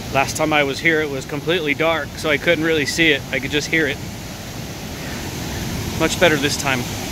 Last time I was here, it was completely dark, so I couldn't really see it. I could just hear it. Much better this time.